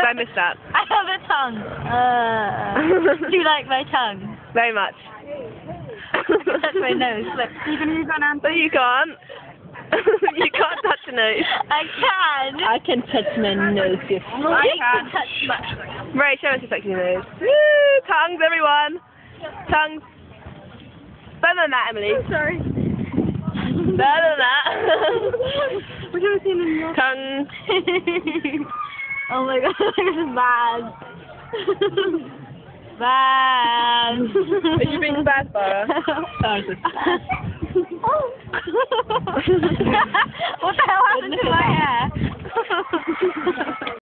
I miss that? I have a tongue. Do you like my tongue? Very much. That's my nose. Look. You can use one hand. But you can't. You can't touch a nose. I can. I can touch my nose if I can touch my. Ray, show us your sexy nose. Woo! Tongues, everyone. Tongues. Better than that, Emily. Sorry. Better than that. What have I seen in your Tongue. Oh my god, this is bad. Bad. Are you being bad, Farah? What the hell happened to my hair?